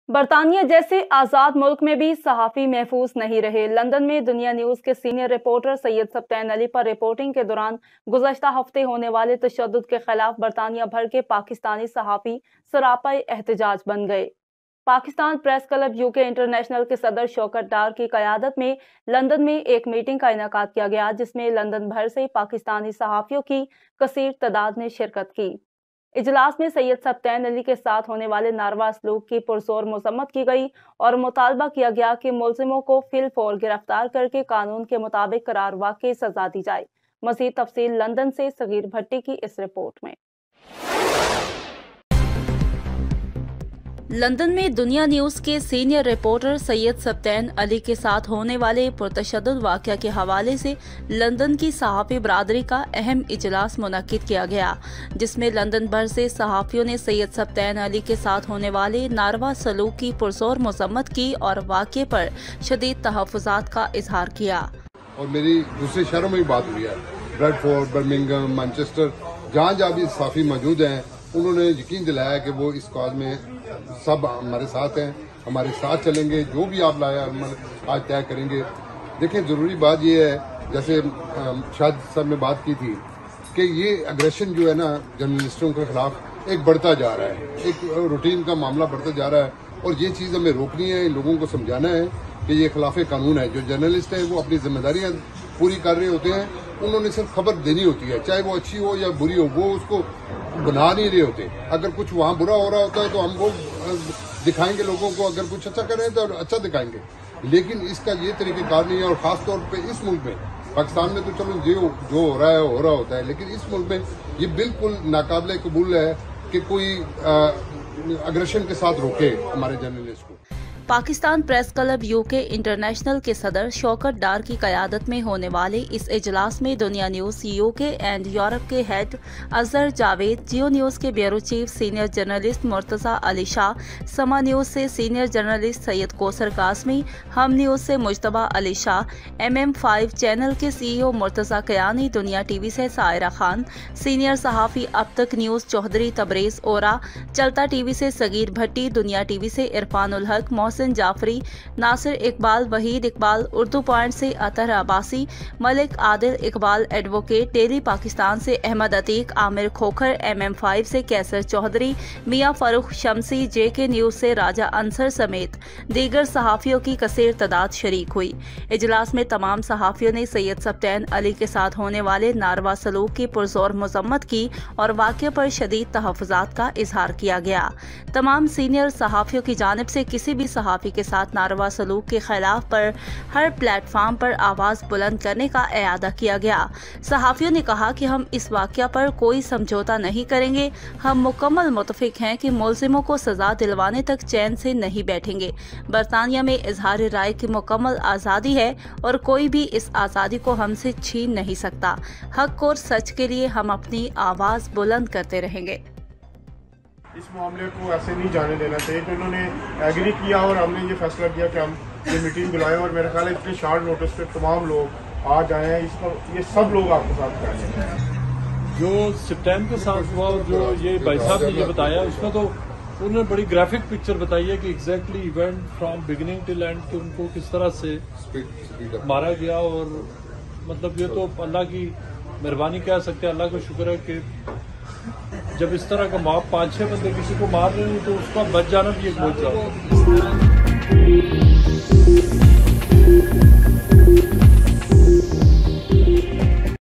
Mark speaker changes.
Speaker 1: बरतानिया जैसे आजाद मुल्क में भी सहाफ़ी महफूज नहीं रहे। लंदन में दुनिया न्यूज के सीनियर रिपोर्टर सैयद सब्तैन अली पर रिपोर्टिंग के दौरान गुज़श्ता हफ्ते होने वाले तशद्दुद के खिलाफ बरतानिया भर के पाकिस्तानी सहाफ़ी सरापा एहतजाज बन गए। Pakistan press club UK international के सदर शौकत डार की क़यादत में लंदन में एक मीटिंग का इनेकाद किया गया, जिसमें लंदन भर से पाकिस्तानी सहाफ़ियों की कसीर तादाद ने शिरकत की। इजलास में सैयद सब्तैन अली के साथ होने वाले नारवा सलूक की पुरजोर मजम्मत की गई और मुतालबा किया गया कि मुलजिमों को फिलफौर गिरफ्तार करके कानून के मुताबिक करार वाक़ई सजा दी जाए। मज़ीद तफसील लंदन से सगीर भट्टी की इस रिपोर्ट में। लंदन में दुनिया न्यूज़ के सीनियर रिपोर्टर सैयद सब्तैन अली के साथ होने वाले पुरतशद्दुद वाक़या के हवाले से लंदन की सहाफ़ी बरादरी का अहम इजलास मुनक्किद किया गया, जिसमें लंदन भर से सहाफ़ियों ने सैयद सब्तैन अली के साथ होने वाले नारवा सलूक की पुरजोर मजम्मत की और वाक़ये पर शदीद तहफ़्फ़ुज़ात का इजहार किया।
Speaker 2: और मेरी दूसरे शहरों में भी बात हुई है, ब्रेडफोर्ड, बर्मिंघम, मैनचेस्टर, जहाँ भी सहाफ़ी मौजूद हैं, उन्होंने यकीन दिलाया कि वो इस कॉज में सब हमारे साथ हैं, हमारे साथ चलेंगे, जो भी आप लाया आज तय करेंगे। देखें, ज़रूरी बात ये है, जैसे शायद साहब ने बात की थी कि ये अग्रेशन जो है ना जर्नलिस्टों के खिलाफ एक बढ़ता जा रहा है, एक रूटीन का मामला बढ़ता जा रहा है और ये चीज़ हमें रोकनी है, लोगों को समझाना है कि ये खिलाफ कानून है। जो जर्नलिस्ट हैं वो अपनी जिम्मेदारियाँ पूरी कर रहे होते हैं, उन्होंने सिर्फ खबर देनी होती है, चाहे वो अच्छी हो या बुरी हो, वो उसको बना नहीं रहे होते। अगर कुछ वहाँ बुरा हो रहा होता है तो हम वो दिखाएंगे लोगों को, अगर कुछ अच्छा कर रहे हैं तो अच्छा दिखाएंगे, लेकिन इसका ये तरीक़ेकार नहीं है। और ख़ास तौर पे इस मुल्क में, पाकिस्तान में तो चलो जो हो रहा होता है, लेकिन इस मुल्क में ये बिल्कुल नाकाबिले कबूल है कि कोई अग्रेशन के साथ रोके हमारे जर्नलिस्ट को।
Speaker 1: Pakistan press club UK international के सदर शौकत डार की क़यादत में होने वाले इस इजलास में Dunya news UK and Europe के हेड अजहर जावेद, जियो न्यूज़ के bureau chief senior journalist Murtaza Ali Shah, Samaa news से senior journalist Syed Kausar Qasmi, Hum news से मुजतबा अली शाह, MM5 चैनल के CEO मुर्तज़ा कयानी, दुनिया टीवी से सायरा खान, सीनियर सहाफ़ी अब तक न्यूज़ चौधरी तबरेज़ ओरा, चलता टीवी से सगीर भट्टी, दुनिया टीवी से इरफानुल हक, जाफरी, नासिर इकबाल, वहीद इकबाल, उर्दू पॉइंट से अतर अब्बासी, मलिक आदिल इकबाल एडवोकेट, डेली पाकिस्तान से अहमद अतीक, आमिर खोखर, MM5 से कैसर चौधरी, मियां फरूख शमसी, JK न्यूज़ से राजा अंसर समेत दीगर सहाफ़ियों की कसीर तादाद शरीक हुई। इजलास में तमाम सहाफ़ियों ने सैयद सब्तैन अली के साथ होने वाले नारवा सलूक की पुरजोर मजम्मत की और वाक़ये पर शदीद तहफ़्फ़ुज़ात का इजहार किया गया। तमाम सीनियर सहाफ़ियों की जानिब से किसी भी सहाफ़ी के साथ नारवा सलूक के खिलाफ पर हर प्लेटफॉर्म पर आवाज़ बुलंद करने का एआदा किया गया। सहाफ़ियों ने कहा कि हम इस वाक़या पर कोई समझौता नहीं करेंगे, हम मुकम्मल मुतफ़िक हैं कि मुलजिमों को सज़ा दिलवाने तक चैन से नहीं बैठेंगे। बरतानिया में इजहार राय की मुकम्मल आज़ादी है और कोई भी इस आज़ादी को हमसे छीन नहीं सकता। हक और सच के लिए हम अपनी आवाज़ बुलंद करते रहेंगे।
Speaker 3: इस मामले को ऐसे नहीं जाने देना चाहिए, तो इन्होंने एग्री किया और हमने ये फैसला किया कि हम ये मीटिंग बुलाएं और मेरा ख्याल है इतने शॉर्ट नोटिस पे तमाम लोग आ जाए हैं। इसका ये सब लोग आपके साथ रहेंगे।
Speaker 4: जो सब्तैन के साथ हुआ, जो ये भाई साहब ने ये बताया, उसमें तो उन्होंने बड़ी ग्राफिक पिक्चर बताई है कि exactly event from beginning till end कि उनको किस तरह से मारा गया। और मतलब ये तो अल्लाह की मेहरबानी कह सकते हैं, अल्लाह का शुक्र है कि जब इस तरह का 5-6 बंदे किसी को मार रहे हैं तो उसका बच जाना भी एक मौजूद है।